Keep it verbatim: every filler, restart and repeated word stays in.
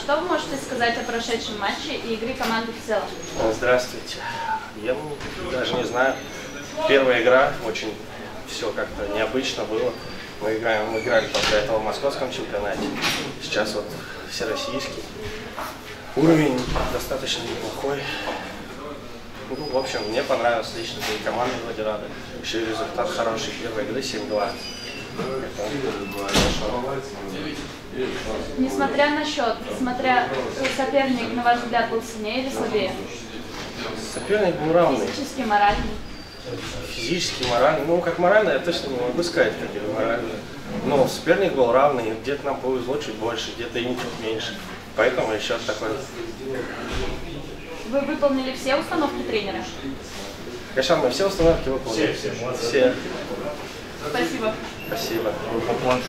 Что вы можете сказать о прошедшем матче и игре команды в целом? Здравствуйте. Я даже не знаю. Первая игра, очень все как-то необычно было. Мы, играем, мы играли после этого в московском чемпионате. Сейчас вот всероссийский. Уровень достаточно неплохой. Ну, в общем, мне понравилось лично, и команда вроде рада. Еще и результат хороший. Первая игры семь-два. Несмотря на счет, смотря соперник, на ваш взгляд, был сильнее или слабее? Соперник был равный. Физически, морально? Физически, морально. Ну, как морально, я точно не могу сказать, как и морально. Но соперник был равный. Где-то нам повезло чуть больше, где-то им чуть меньше. Поэтому и счет такой. Вы выполнили все установки тренера? Конечно, мы все установки выполнили. Все, все, все. Спасибо. Спасибо.